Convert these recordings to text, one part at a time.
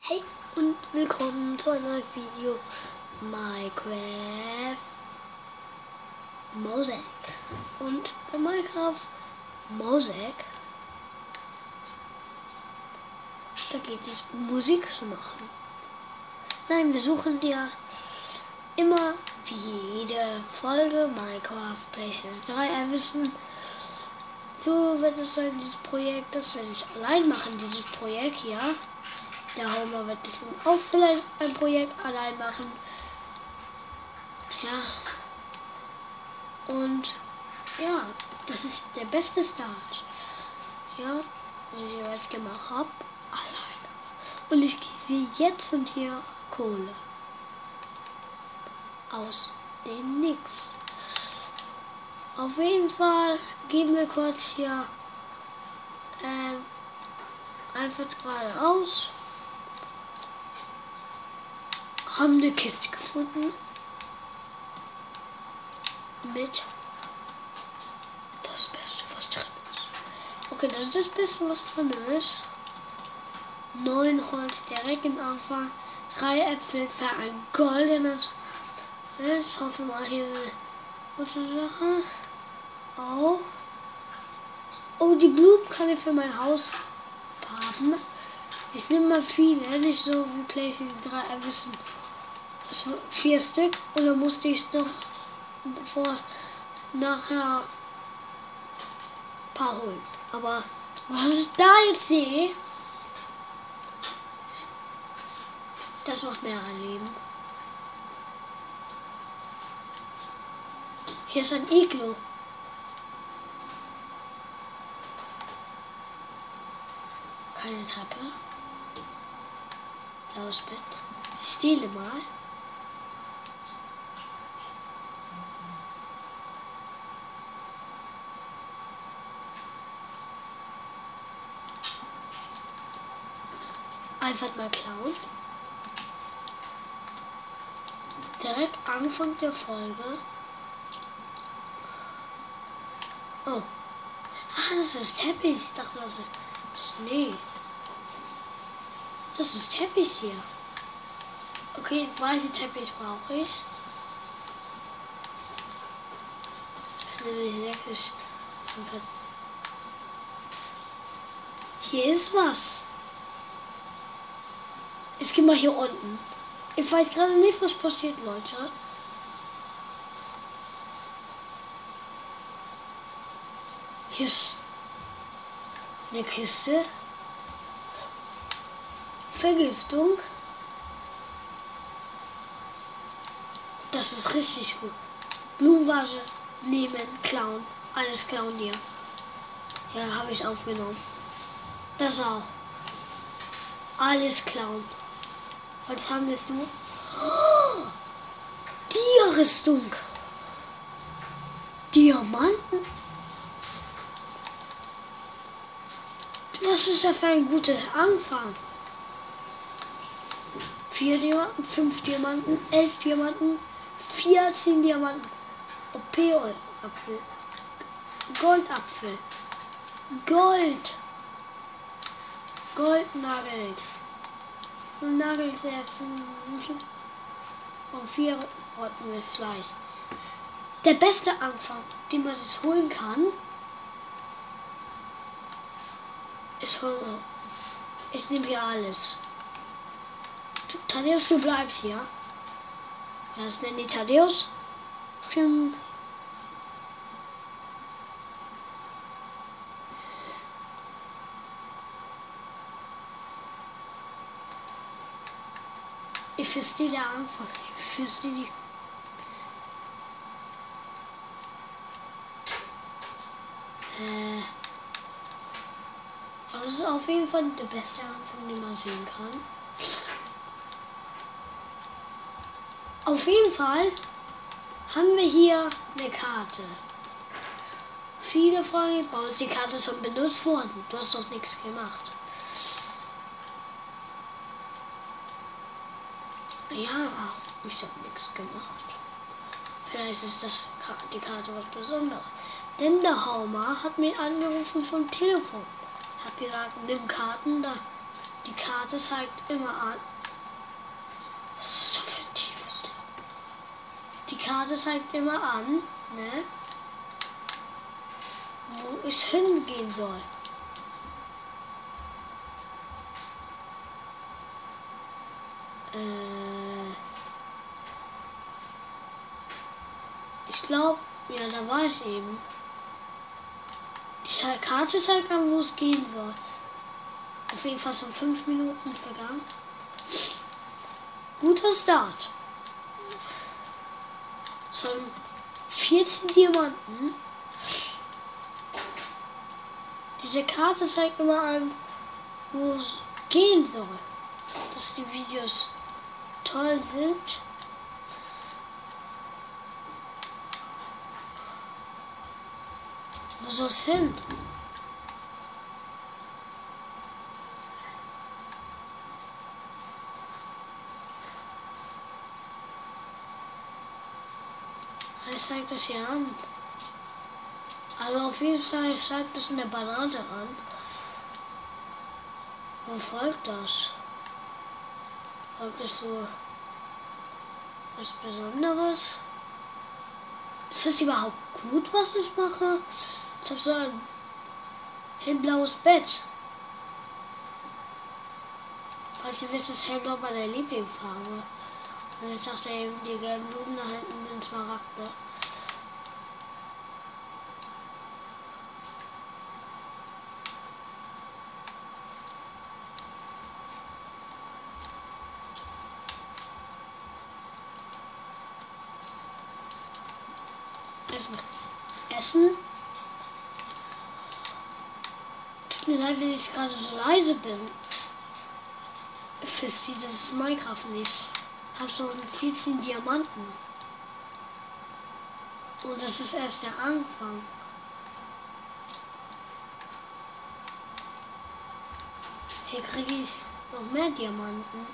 Hey und willkommen zu einem neuen Video Minecraft Mosaic. Und bei Minecraft Mosaic, da geht es um Musik zu machen. Nein, wir suchen ja immer wie jede Folge Minecraft PlayStation 3 erwischen. So wird es sein, dieses Projekt, das werde ich allein machen, dieses Projekt hier. Der Homer wird das auch vielleicht ein Projekt allein machen. Ja. Und ja, das ist der beste Start. Ja, wie ich jetzt gemacht habe, allein. Und ich sehe jetzt und hier Kohle. Aus dem Nix. Auf jeden Fall gehen wir kurz hier einfach geradeaus. Haben eine Kiste gefunden mit das Beste, was drin ist. Okay, das ist das Beste, was drin ist. 9 Holz direkt am Anfang, 3 Äpfel für ein goldenes. Ich hoffe mal hier eine gute Sache. Auch. Oh, die Blumen kann ich für mein Haus haben. Ich nehme mal viele, nicht so wie PlayStation 3 erwissen. Das waren 4 Stück und dann musste ich doch nachher ein paar holen. Aber was ich da jetzt sehe, das macht mir ein Leben. Hier ist ein Iglo. Keine Treppe. Blaues Bett. Ich stehle mal. Einfach mal klauen. Direkt Anfang der Folge. Oh. Ah, das ist Teppich. Ich dachte, das ist Schnee. Das ist Teppich hier. Okay, weiße Teppich brauche ich. Das ist nämlich 6. Hier ist was. Ich gehe mal hier unten. Ich weiß gerade nicht, was passiert, Leute. Hier ist eine Kiste. Vergiftung. Das ist richtig gut. Blumenvase nehmen, klauen. Alles klauen hier. Ja, habe ich aufgenommen. Das auch. Alles klauen. Was handelst du? Oh, Dia-Rüstung. Diamanten. Was ist das für ein guter Anfang? 4 Diamanten, 5 Diamanten, 11 Diamanten, 14 Diamanten. OP-Apfel. Goldapfel. Gold. Goldnuggets. Nuggets essen. Und 4 rottenes Fleisch. Der beste Anfang, den man das holen kann, ist Hunger. Ich nehme hier alles. Thaddeus, du bleibst hier. Das nennen die Thaddeus. Ich verstehe da einfach. Ich verstehe die. Das ist auf jeden Fall der beste Anfang, den man sehen kann. Auf jeden Fall haben wir hier eine Karte. Viele fragen, warum ist die Karte schon benutzt worden? Du hast doch nichts gemacht. Ja, ich habe nichts gemacht. Vielleicht ist das die Karte was Besonderes. Denn der Homer hat mich angerufen vom Telefon. Hat gesagt, nimm Karten da. Die Karte zeigt immer an. Was ist das für ein tiefes Loch? Die Karte zeigt immer an, ne? Wo ich hingehen soll. Ich glaube, ja, da war ich eben. Die Karte zeigt an, wo es gehen soll. Auf jeden Fall schon 5 Minuten vergangen. Guter Start. Schon 14 Diamanten. Diese Karte zeigt immer an, wo es gehen soll. Dass die Videos toll sind. Wo soll es hin? Ich zeigt das hier an. Also auf jeden Fall zeigt das eine Banane an. Wo folgt das? Folgt das so was Besonderes? Ist das überhaupt gut, was ich mache? Ich habe so ein hellblaues Bett. Falls ihr wisst, ist hellblau meine Lieblingsfarbe. Und ich dachte eben, die gelben Blumen da hinten sind Smaragde. Essen. Tut mir leid, wenn ich gerade so leise bin. Wisst ihr, das ist Minecraft nicht. Ich habe so 14 Diamanten. Und das ist erst der Anfang. Hier kriege ich noch mehr Diamanten.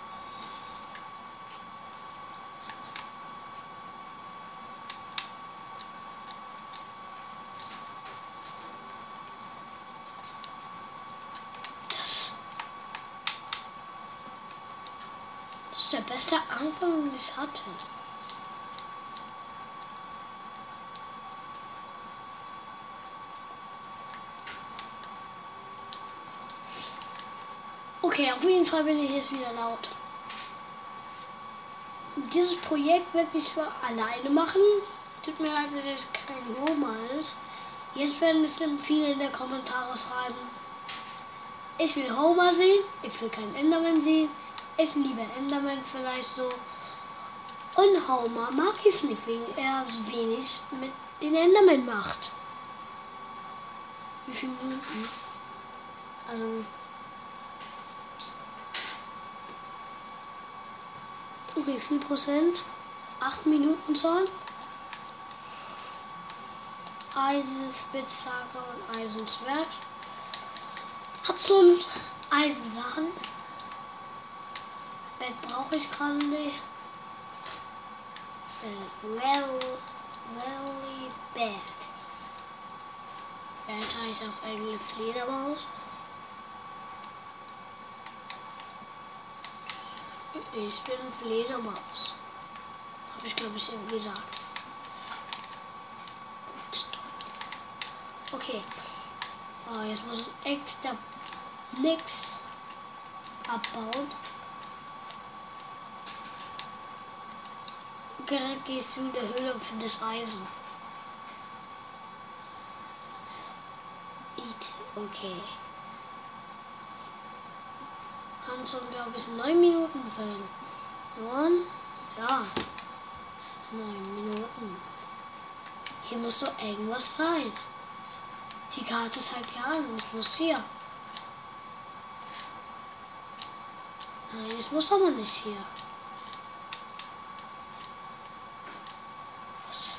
Das ist der beste Anfang, den ich hatte. Okay, auf jeden Fall bin ich jetzt wieder laut. Dieses Projekt werde ich zwar alleine machen. Tut mir leid, wenn es kein Homer ist. Jetzt werden es dann viele in der Kommentare schreiben. Ich will Homer sehen, ich will keinen Enderman sehen. Ich liebe Enderman vielleicht so. Und Homer mag ich es nicht, wegen er wenig mit den Enderman macht. Wie viele Minuten? Also. Okay, 4%. 8 Minuten schon. Eisenspitzhacke und Eisenschwert. Hab so ein Eisensachen. Bett brauche ich gerade nicht. Very bad. Bett heißt auch eine Fledermaus. Ich bin Fledermaus. Habe ich glaube ich eben gesagt. Okay. Oh, jetzt muss ich extra nix abbauen. Okay, gehst du in der Höhle und findest Eisen. Okay. Haben schon, glaube ich, 9 Minuten verloren. Ja. 9 Minuten. Hier muss doch irgendwas rein. Die Karte zeigt ja an. Ich muss hier. Nein, ich muss aber nicht hier. Was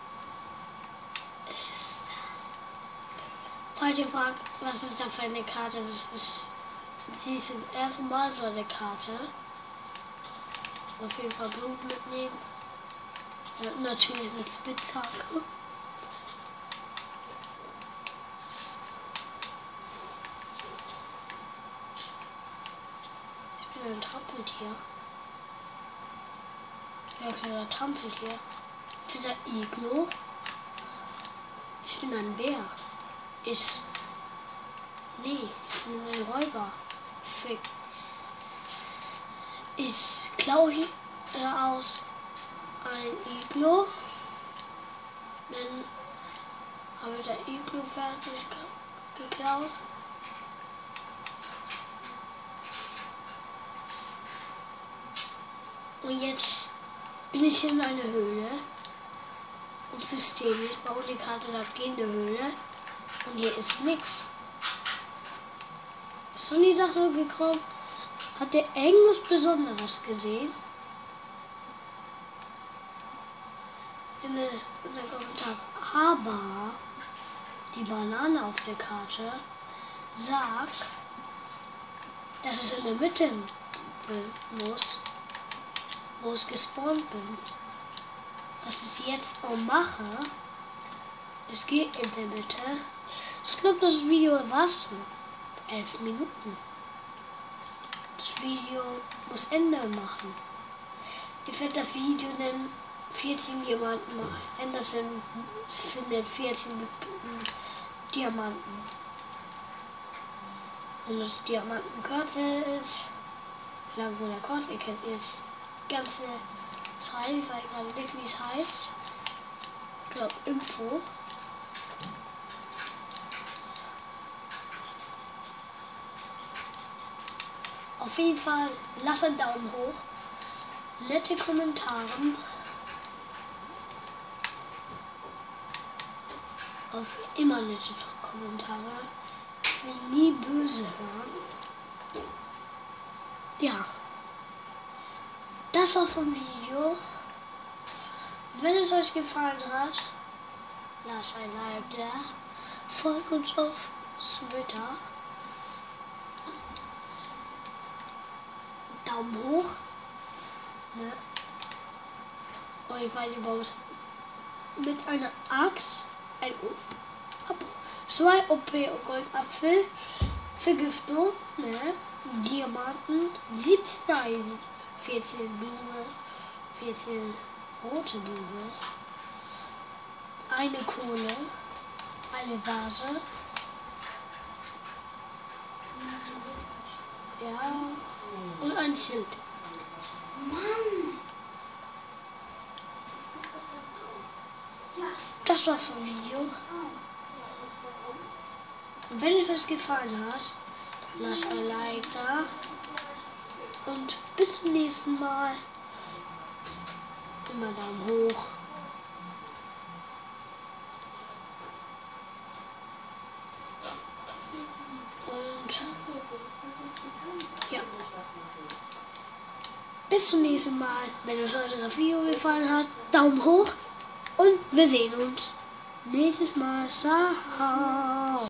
ist das? Falls ihr fragt, was ist da für eine Karte? Das ist. Sie ist zum ersten Mal so eine Karte. Auf jeden Fall Blumen mitnehmen. Ja, natürlich mit Spitzhacke. bin ein Trampeltier. Ich bin ein kleiner Trampeltier. Ich bin ein Iglo. Ich bin ein Bär. Ich bin ein Räuber. Fick. Ich klaue hier aus ein Iglo. Dann habe ich der Iglo fertig geklaut. Und jetzt bin ich in einer Höhle. Und verstehe nicht, baue die Karte da gegen die Höhle. Und hier ist nichts. Ist so in die Sache gekommen. Hat der irgendwas Besonderes gesehen? In der Kommentar. Aber die Banane auf der Karte sagt, dass es in der Mitte muss, wo ich gespawnt bin. Was ich jetzt auch mache, es geht in der Mitte. Ich glaube, das Video war so 11 Minuten. Das Video muss Ende machen. Ich werde das Video dann 14 Diamanten machen. Anderson findet 14 Diamanten. Und das Diamantenkürzel ist, lang wo der Kurs, ihr kennt jetzt ganze Zeit, ich weiß gerade nicht, wie es heißt. Ich glaube, Info. Auf jeden Fall, lasst einen Daumen hoch. Nette Kommentare. Auf immer nette Kommentare. Ich will nie böse hören. Ja. Das war vom Video. Wenn es euch gefallen hat, lasst ein Like da. Folgt uns auf Twitter. Daumen hoch. Ne? Oh, ich weiß überhaupt. Mit einer Axt, ein 2 OP und Goldapfel, Vergiftung, ne? Diamanten, 17 Eisen, 14 Blume, 14 rote Blume, eine Kohle, eine Vase, ja, und ein Schild. Mann! Das war's vom Video. Und wenn es euch gefallen hat, lasst ein Like da. Und bis zum nächsten Mal. Immer Daumen hoch. Und ja. Bis zum nächsten Mal. Wenn euch das Video gefallen hat, Daumen hoch. Und wir sehen uns nächstes Mal. Ciao.